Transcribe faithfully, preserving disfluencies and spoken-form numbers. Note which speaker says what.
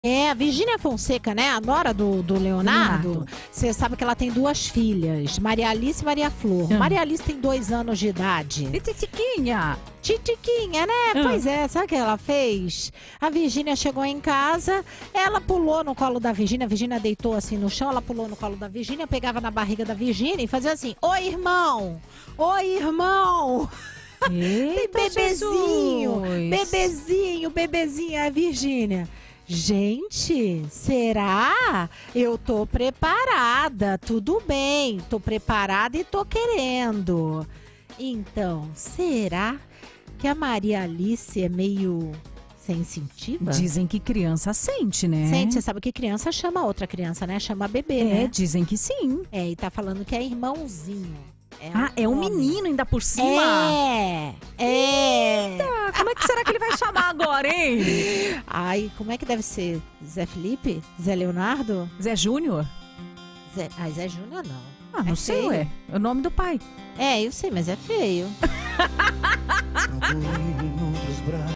Speaker 1: É, a Virgínia Fonseca, né? A nora do, do Leonardo. Você sabe que ela tem duas filhas, Maria Alice e Maria Flor. Hum. Maria Alice tem dois anos de idade.
Speaker 2: E titiquinha.
Speaker 1: Titiquinha, né? Hum. Pois é, sabe o que ela fez? A Virgínia chegou em casa, ela pulou no colo da Virgínia, a Virgínia deitou assim no chão, ela pulou no colo da Virgínia, pegava na barriga da Virgínia e fazia assim: oi, irmão! Oi, irmão!
Speaker 2: Eita,
Speaker 1: bebezinho,
Speaker 2: Jesus.
Speaker 1: bebezinho, bebezinho, a Virgínia. Gente, será? Eu tô preparada, tudo bem, tô preparada e tô querendo. Então, será que a Maria Alice é meio sensitiva?
Speaker 2: Dizem que criança sente, né?
Speaker 1: Sente, você sabe que criança chama outra criança, né? Chama bebê,
Speaker 2: é,
Speaker 1: né?
Speaker 2: dizem que sim.
Speaker 1: É, e tá falando que é irmãozinho. É
Speaker 2: ah, é um menino ainda por cima?
Speaker 1: É, é.
Speaker 2: Eita, como é que será que ele vai chamar agora, hein?
Speaker 1: Ai, como é que deve ser? Zé Felipe? Zé Leonardo?
Speaker 2: Zé Júnior?
Speaker 1: Zé... Ah, Zé Júnior não.
Speaker 2: Ah, não
Speaker 1: é
Speaker 2: sei,
Speaker 1: feio.
Speaker 2: ué. É o nome do pai.
Speaker 1: É, eu sei, mas é feio.